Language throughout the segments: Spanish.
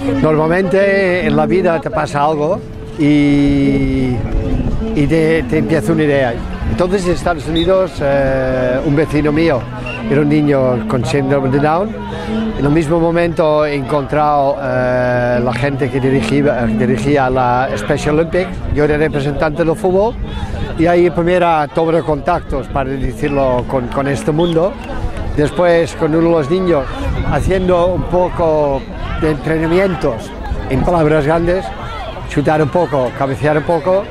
Normalmente en la vida te pasa algo y te empieza una idea. Entonces en Estados Unidos un vecino mío era un niño con síndrome de Down. En el mismo momento he encontrado la gente que dirigía la Special Olympics. Yo era representante del fútbol y ahí primero tuve contactos, para decirlo, con este mundo. Después con uno de los niños haciendo un poco de entrenamientos, en palabras grandes, chutar un poco, cabecear un poco.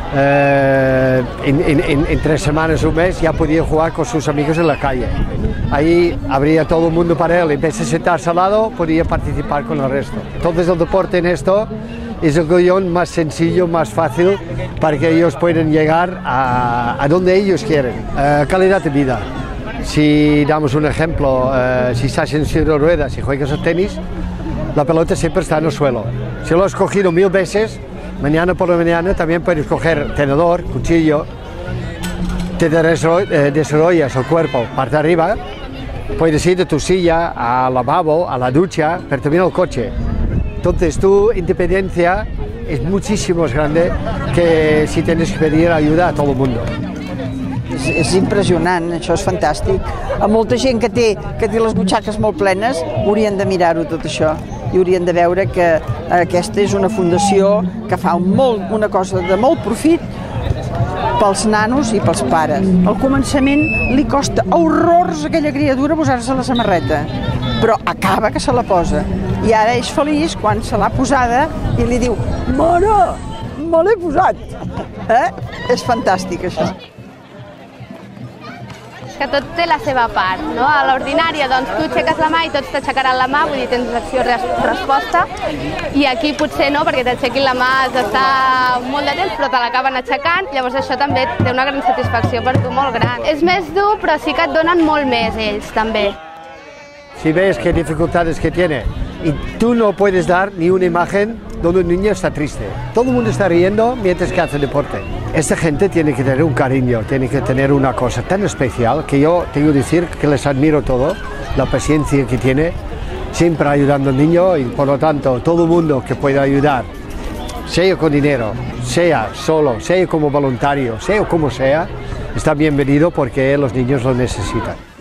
En 3 semanas, un mes, ya podía jugar con sus amigos en la calle. Ahí abría todo el mundo para él, en vez de sentarse al lado, podía participar con el resto. Entonces el deporte en esto es el guión más sencillo, más fácil, para que ellos puedan llegar a donde ellos quieren. Calidad de vida. Si damos un ejemplo, si estás en silla de ruedas y juegas al tenis, la pelota siempre está en el suelo. Si lo has cogido 1000 veces, mañana por la mañana también puedes coger tenedor, cuchillo, te desarrollas el cuerpo parte arriba, puedes ir de tu silla al lavabo, a la ducha, pero también al coche. Entonces tu independencia es muchísimo más grande que si tienes que pedir ayuda a todo el mundo. És impressionant, això és fantàstic. A molta gent que té les butxaques molt plenes haurien de mirar-ho tot això i haurien de veure que aquesta és una fundació que fa una cosa de molt profit pels nanos i pels pares. Al començament li costa horrors a aquella criatura posar-se la samarreta, però acaba que se la posa i ara és feliç quan se l'ha posada i li diu: «Mare, me l'he posat!» És fantàstic això. Que tot té la seva part, no? A l'ordinària, doncs, tu aixeques la mà i tots t'aixecaran la mà, vull dir, tens acció-resposta, i aquí potser no, perquè t'aixequin la mà has d'estar molt de temps, però te l'acaben aixecant, llavors això també té una gran satisfacció per tu molt gran. És més dur, però sí que et donen molt més ells, també. Si ves qué dificultades que tiene y tú no puedes dar ni una imagen donde un niño está triste. Todo el mundo está riendo mientras que hace deporte. Esta gente tiene que tener un cariño, tiene que tener una cosa tan especial que yo tengo que decir que les admiro todo, la paciencia que tiene, siempre ayudando al niño y por lo tanto todo el mundo que pueda ayudar, sea con dinero, sea solo, sea como voluntario, sea como sea, está bienvenido porque los niños lo necesitan.